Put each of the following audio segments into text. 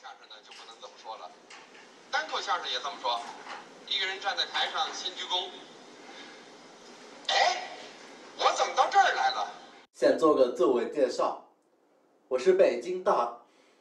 相声呢就不能这么说了，单口相声也这么说，一个人站在台上先鞠躬。哎，我怎么到这儿来了？ 先做个自我介绍，我是北京大。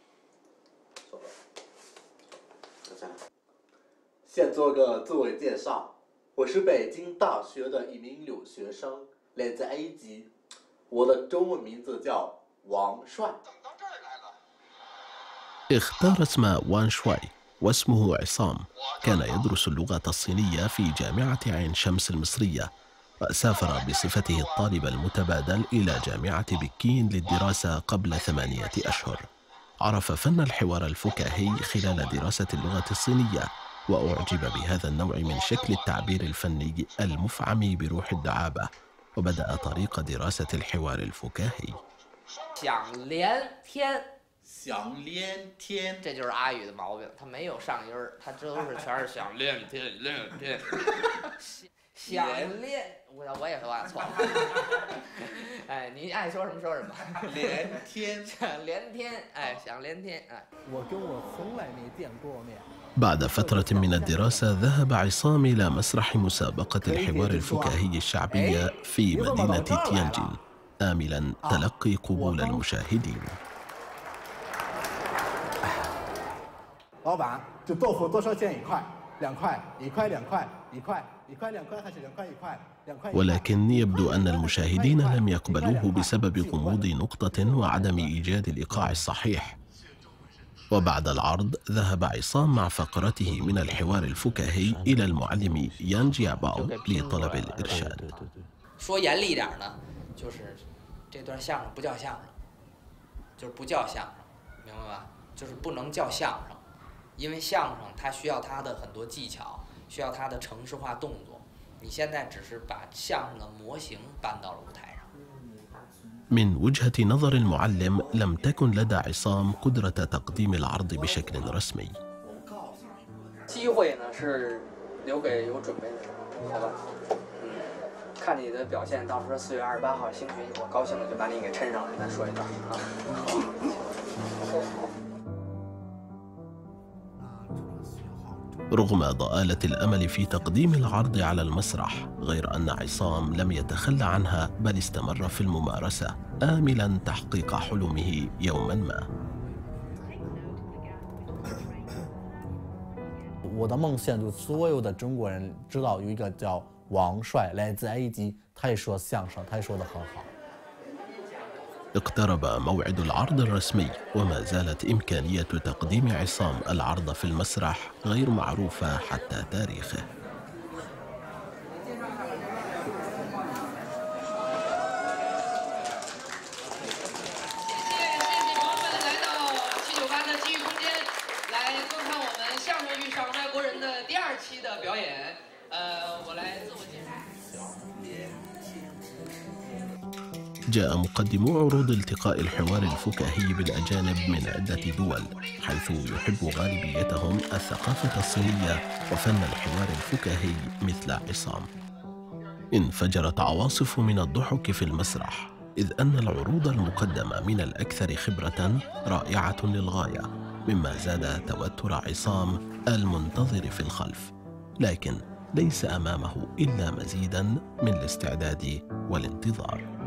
先做个自我介绍，我是北京大学的一名留学生，来自埃及，我的中文名字叫王帅。怎么到这儿来了？ اختار اسم وان شوي واسمه عصام. كان يدرس اللغة الصينية في جامعة عين شمس المصرية، وسافر بصفته الطالب المتبادل إلى جامعة بكين للدراسة قبل 8 أشهر. عرف فن الحوار الفكاهي خلال دراسة اللغة الصينية، وأعجب بهذا النوع من شكل التعبير الفني المفعم بروح الدعابة، وبدأ طريق دراسة الحوار الفكاهي. 想连天， 这就是阿语的毛病，他没有上音儿，他都是全是想连天。想连，我也说错了。哎，你爱说什么说什么。 连天， 想连天，哎，想连天，哎。 我跟我从来没见过面。 بعد فترة من الدراسة ذهب عصام إلى مسرح مسابقة الحوار الفكاهي الشعبية في مدينة تيانجين، آملا تلقي قبول المشاهدين. 老板，这豆腐多少钱一块？2块，1块2块，1块1块2块还是2块1块？2块。 ولكن يبدو أن المشاهدين لم يقبلوه بسبب غموض نقطة وعدم إيجاد الإيقاع الصحيح. وبعد العرض ذهب عصام مع فقرته من الحوار الفكاهي إلى المعلم يان جياباو لطلب الإرشاد. 说严厉一点呢，就是这段相声不叫相声，就是不叫相声，明白吧？就是不能叫相声。 因为相声它需要它的很多技巧，需要它的程式化动作。你现在只是把相声的模型搬到了舞台上。 من وجهة نظر المعلم لم تكن لدى عصام قدرة تقديم العرض بشكل رسمي. 机会呢是留给有准备的人，好吧？看你的表现，到时候4月28号，兴许我高兴了就把你给抻上来，咱说一段啊。 رغم ضآلة الأمل في تقديم العرض على المسرح، غير أن عصام لم يتخلى عنها بل استمر في الممارسة، آملا تحقيق حلمه يوما ما. 我的梦想就是所有的中国人知道有一个叫王帅，来自埃及，他也说相声，他也说得很好。 اقترب موعد العرض الرسمي، وما زالت إمكانية تقديم عصام العرض في المسرح غير معروفة حتى تاريخه. جاء مقدمو عروض التقاء الحوار الفكاهي بالأجانب من عدة دول، حيث يحب غالبيتهم الثقافة الصينية وفن الحوار الفكاهي مثل عصام. انفجرت عواصف من الضحك في المسرح، إذ أن العروض المقدمة من الأكثر خبرة رائعة للغاية، مما زاد توتر عصام المنتظر في الخلف، لكن ليس أمامه إلا مزيداً من الاستعداد والانتظار.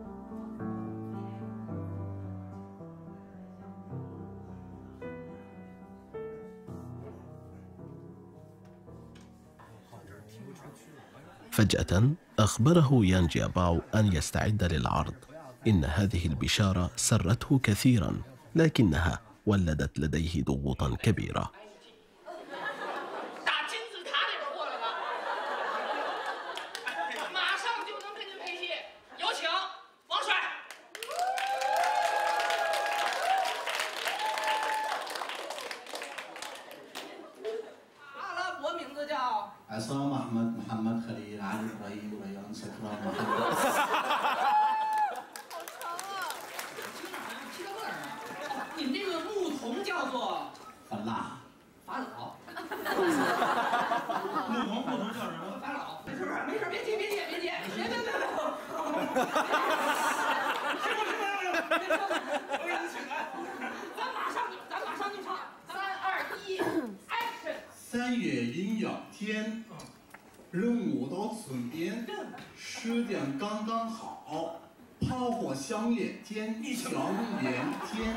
فجأة أخبره يان جياباو أن يستعد للعرض. إن هذه البشارة سرته كثيرا، لكنها ولدت لديه ضغوطا كبيرة. عصام أحمد محمد خليل علي إبراهيم ريان صفران محمد 你们这个牧童叫做法拉法老。牧童叫什么？法老。没事，别急。我给你请来。咱马上就唱。 3月阴阳天，人我到村边，10点刚刚好，炮火响连天，祥连天。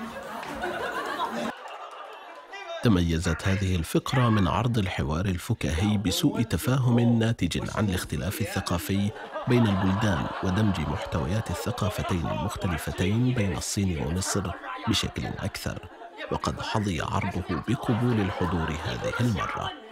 تميزت هذه الفقرة من عرض الحوار الفكاهي بسوء تفاهم ناتج عن الاختلاف الثقافي بين البلدان ودمج محتويات الثقافتين المختلفتين بين الصين ومصر بشكل أكثر، وقد حظي عرضه بقبول الحضور هذه المرة.